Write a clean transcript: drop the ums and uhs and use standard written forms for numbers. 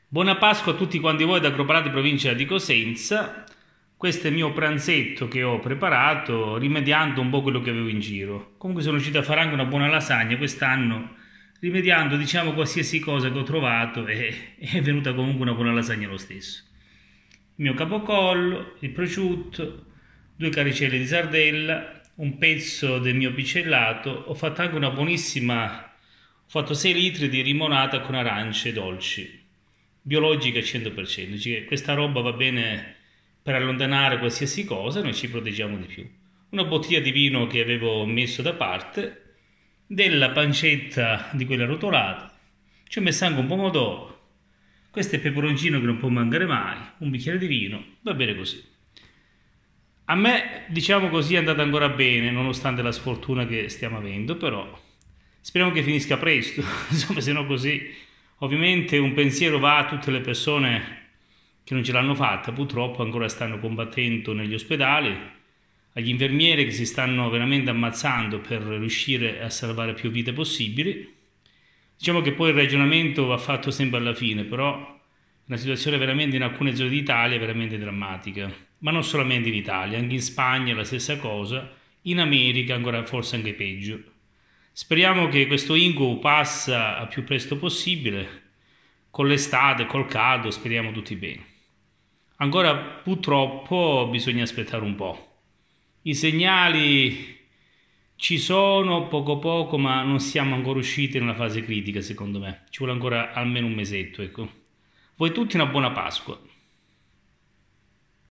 Buona Pasqua a tutti quanti voi da Agropalati, provincia di Cosenza. Questo è il mio pranzetto che ho preparato rimediando un po' quello che avevo in giro. Comunque sono riuscito a fare anche una buona lasagna quest'anno, rimediando diciamo qualsiasi cosa che ho trovato e è venuta comunque una buona lasagna lo stesso. Il mio capocollo, il prosciutto, due caricelli di sardella, un pezzo del mio picellato. Ho fatto anche una buonissima, ho fatto 6 litri di limonata con arance dolci, biologica al 100%. Cioè, questa roba va bene per allontanare qualsiasi cosa, noi ci proteggiamo di più. Una bottiglia di vino che avevo messo da parte, della pancetta di quella rotolata, ci ho messo anche un pomodoro, questo è il peperoncino che non può mancare mai, un bicchiere di vino, va bene così. A me, diciamo così, è andata ancora bene, nonostante la sfortuna che stiamo avendo, però speriamo che finisca presto, insomma, se no così. Ovviamente un pensiero va a tutte le persone che non ce l'hanno fatta, purtroppo ancora stanno combattendo negli ospedali, agli infermieri che si stanno veramente ammazzando per riuscire a salvare più vite possibili. Diciamo che poi il ragionamento va fatto sempre alla fine, però una situazione veramente in alcune zone d'Italia è veramente drammatica, ma non solamente in Italia, anche in Spagna è la stessa cosa, in America ancora forse anche peggio. Speriamo che questo incubo passa al più presto possibile, con l'estate, col caldo, speriamo tutti bene. Ancora purtroppo bisogna aspettare un po'. I segnali ci sono poco poco, ma non siamo ancora usciti nella fase critica secondo me. Ci vuole ancora almeno un mesetto, ecco. Voi tutti una buona Pasqua.